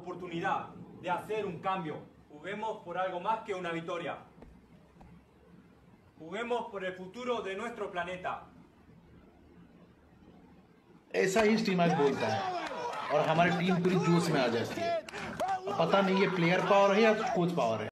oportunidad de hacer un cambio. Juguemos por algo más que una victoria. Juguemos por el futuro de nuestro planeta. ऐसा ही Steve match बोलता है और हमारी टीम पूरी जोश में आ जाती है। पता नहीं ये प्लेयर पावर है या कोच पावर है।